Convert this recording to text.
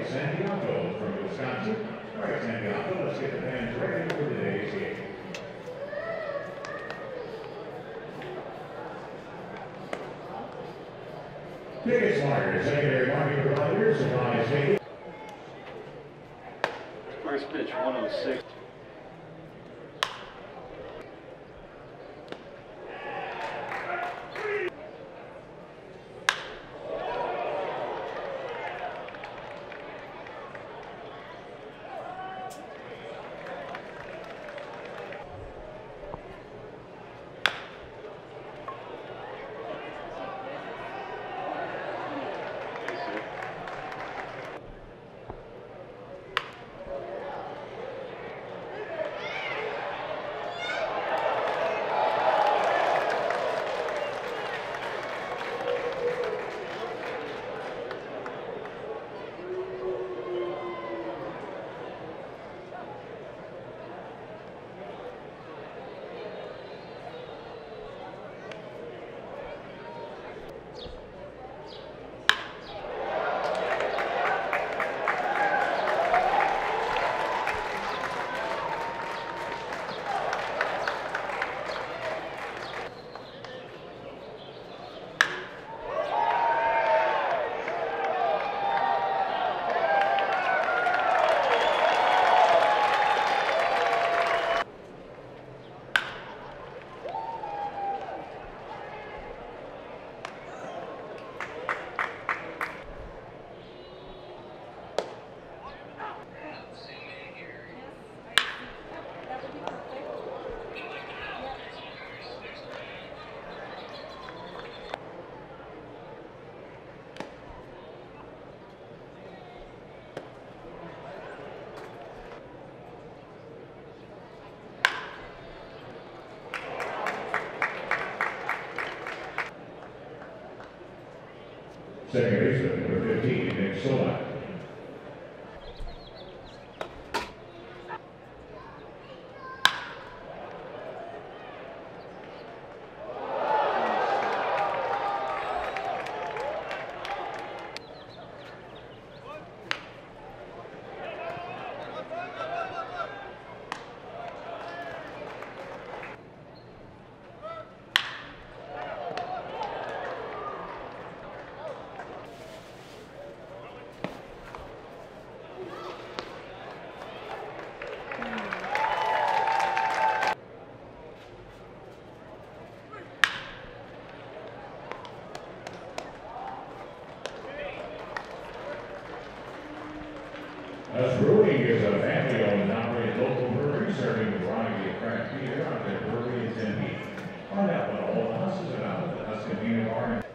Santiago from Wisconsin. All right, Santiago, let's get the fans ready for today's game. Ticket Smarter, secondary market providers, advise tickets. First pitch, 106. Second baseman, number 15, Nick Solak. Brewing is a family-owned and operated local brewery serving a variety of craft beer out at Brewery in Tempe. Find out what all the houses are about at the Husk Convenient Bar.